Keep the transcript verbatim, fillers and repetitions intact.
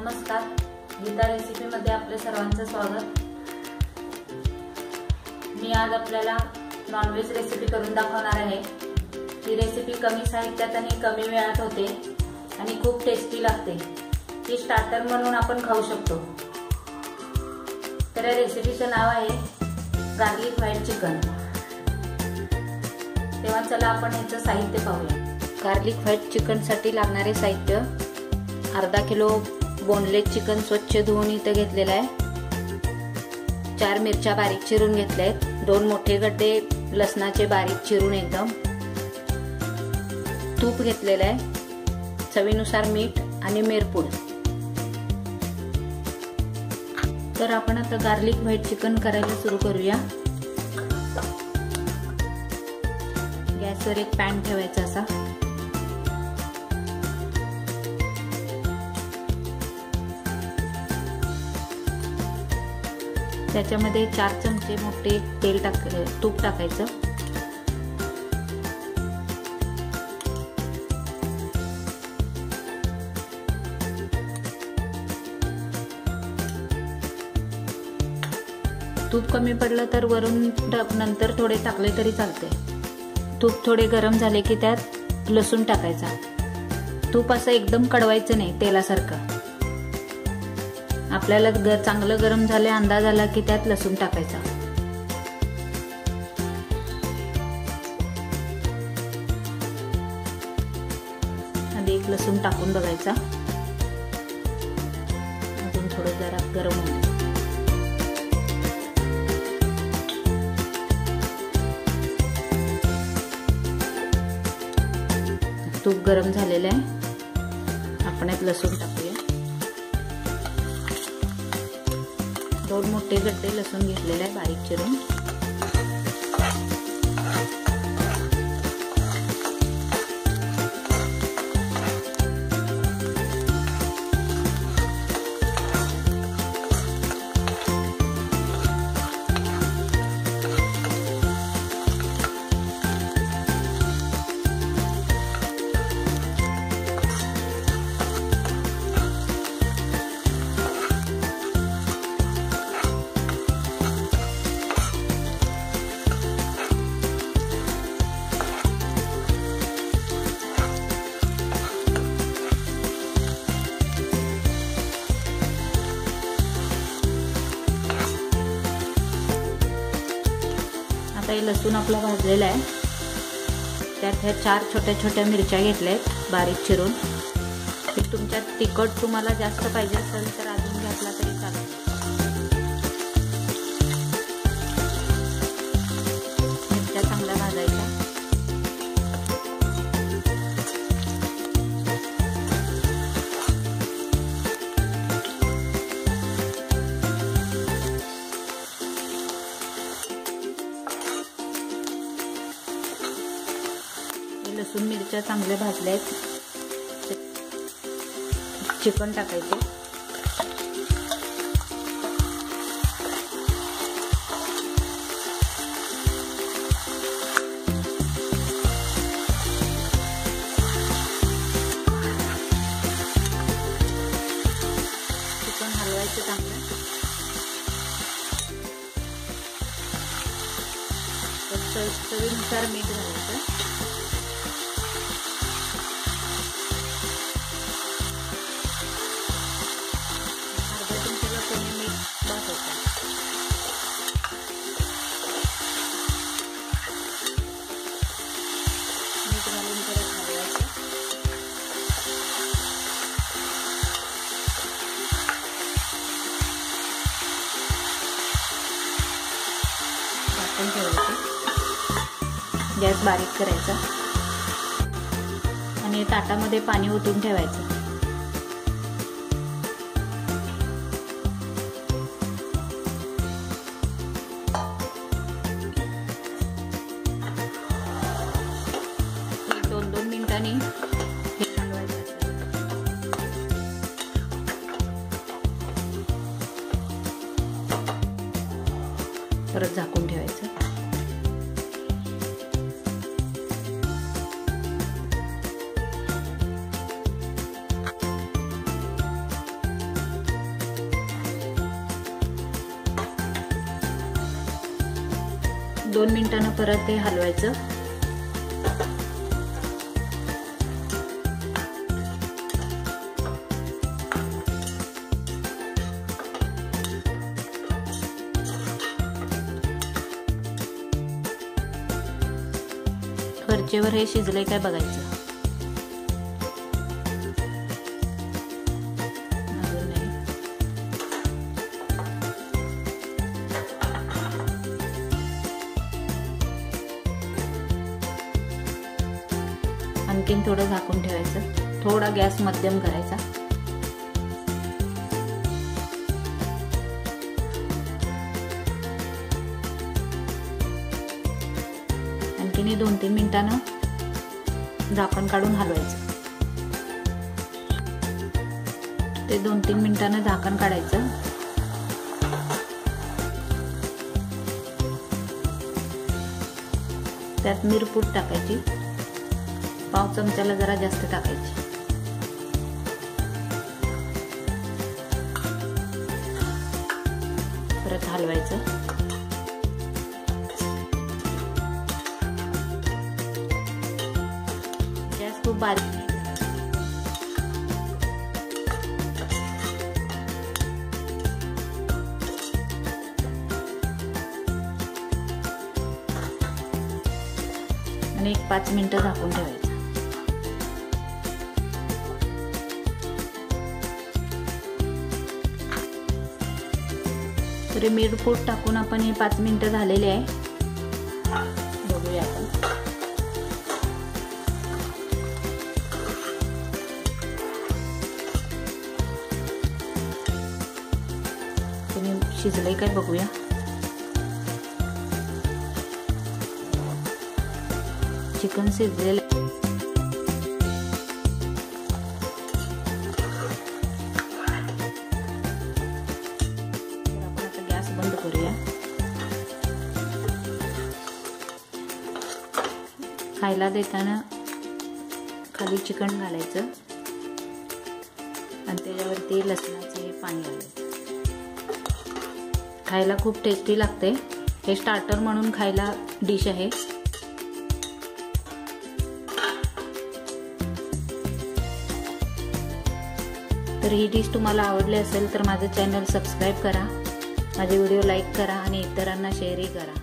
नमस्कार, गीता रेसिपीमध्ये आपले सर्वांचं स्वागत। मी आज आपल्याला नॉनव्हेज रेसिपी करून दाखवणार आहे। ही रेसिपी कमी साहित्यात आणि कमी वेळात होते आणि खूप टेस्टी लागते। ही स्टार्टर म्हणून आपण खाऊ शकतो। तर या रेसिपीचं नाव आहे गार्लिक व्हाईट चिकन। तेव्हा चला आपण याचं साहित्य पाहूया। गार्लिक व्हाईट चिकनसाठी लागणारे साहित्य अर्धा किलो बोनलेस चिकन स्वच्छ धुवून इथे घेतलेला आहे। चार मिरच्या बारीक चिरून घेतल्या आहेत। दोन मोठे गड्डे लसणाचे बारीक चिरून एकदम। तूप घेतलेलं आहे, चवीनुसार मीठ आणि मिरपूड। तर आपण आता गार्लिक व्हाईट चिकन करायला सुरू करूया। गॅसवर एक पॅन ठेवायचा असा। त्याच्यामध्ये चार चमचे मोठे तेल टाक तूप टाकायचं। तूप कमी पडलं तर वरून नंतर थोडे टाकले तरी चालते। तूप थोडे गरम झाले की त्यात लसूण टाकायचा। तूप असं एकदम कडवायचं नाही, तेलासारखं। आपल्याला चांगलं गरम झाले अंदाज आला की त्यात लसूण टाकायचा। आधी एक लसूण टाकून बघायचा, अजून थोडं जरा गरम होईल। तूप गरम झालेलं आहे, आपण एक लसूण टाकूया। दोन मोठे गड्डे लसूण घेतलेले आहे बारीक चिरून। आता हे लसूण आपला भाजलेला आहे। त्यात ह्या चार छोट्या छोट्या मिरच्या घेतल्या आहेत बारीक चिरून। तुमच्यात तिखट तुम्हाला जास्त पाहिजे असेल तर अजून घातला तरी चालेल। मिरच्या चांगल्या भाजायच्या। लसूण मिरच्या चांगले भाजले आहेत। चिकन टाकायचे। चिकन हलवायचे चांगलं। चवीनुसार मीठ घालायचं। गॅस बारीक करायचा आणि ताटामध्ये पाणी ओतून ठेवायचं। एक दोन दोन मिनिटांनी हे हलवायचं। परत झाकून ठेवायचं। दोन मिनिटांना परत ते हलवायचं. वरचेवर हे शिजले काय बघायचं. आणखीन थोडं झाकून ठेवायचं. थोडा गॅस मध्यम करायचा. आणखीन दोन तीन मिनिटांनं झाकण काढून हलवायचं. ते दोन तीन मिनिटांनं झाकण काढायचं. त्यात मिरपूड टाकायची. पाव चमच्याला जरा जास्त टाकायची. परत हलवायचं. गॅस खूप बारीक नाही. आणि एक पाच मिनिटं झाकून ठेवायचं. तरी मिरपूड टाकून आपण हे पाच मिनिटं झालेले आहे. बघूया आपण. तुम्ही शिजले काय बघूया. चिकन शिजलेलं. बंद करूया. खायला देताना खाली चिकन घालायचं आणि त्याच्यावरती लसणाचे पाणी घालायचं. खायला खूप टेस्टी लागते. हे स्टार्टर म्हणून खायला डिश आहे. तर ही डिश तुम्हाला आवडली असेल तर माझं चॅनल सबस्क्राईब करा. माझे व्हिडिओ लाईक करा आणि इतरांना शेअरही करा.